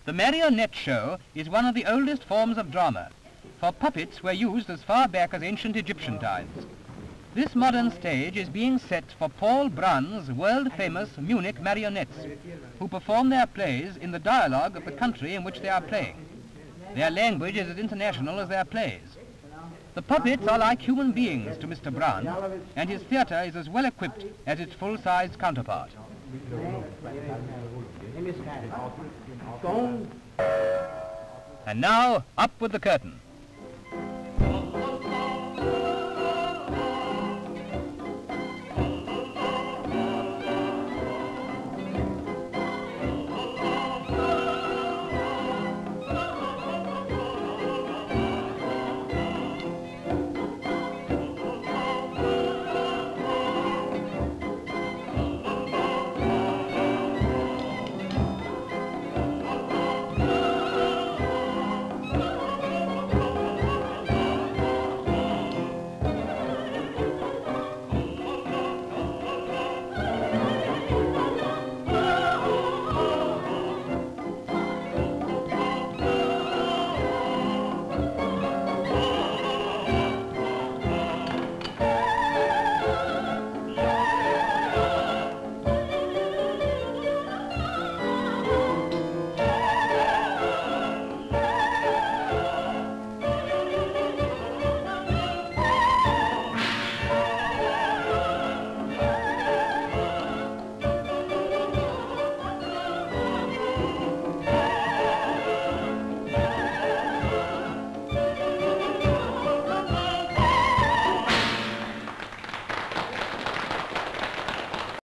The marionette show is one of the oldest forms of drama, for puppets were used as far back as ancient Egyptian times. This modern stage is being set for Brun's world-famous Munich Marionettes, who perform their plays in the dialogue of the country in which they are playing. Their language is as international as their plays. The puppets are like human beings to Mr. Brun, and his theatre is as well equipped as its full-sized counterpart. And now, up with the curtain.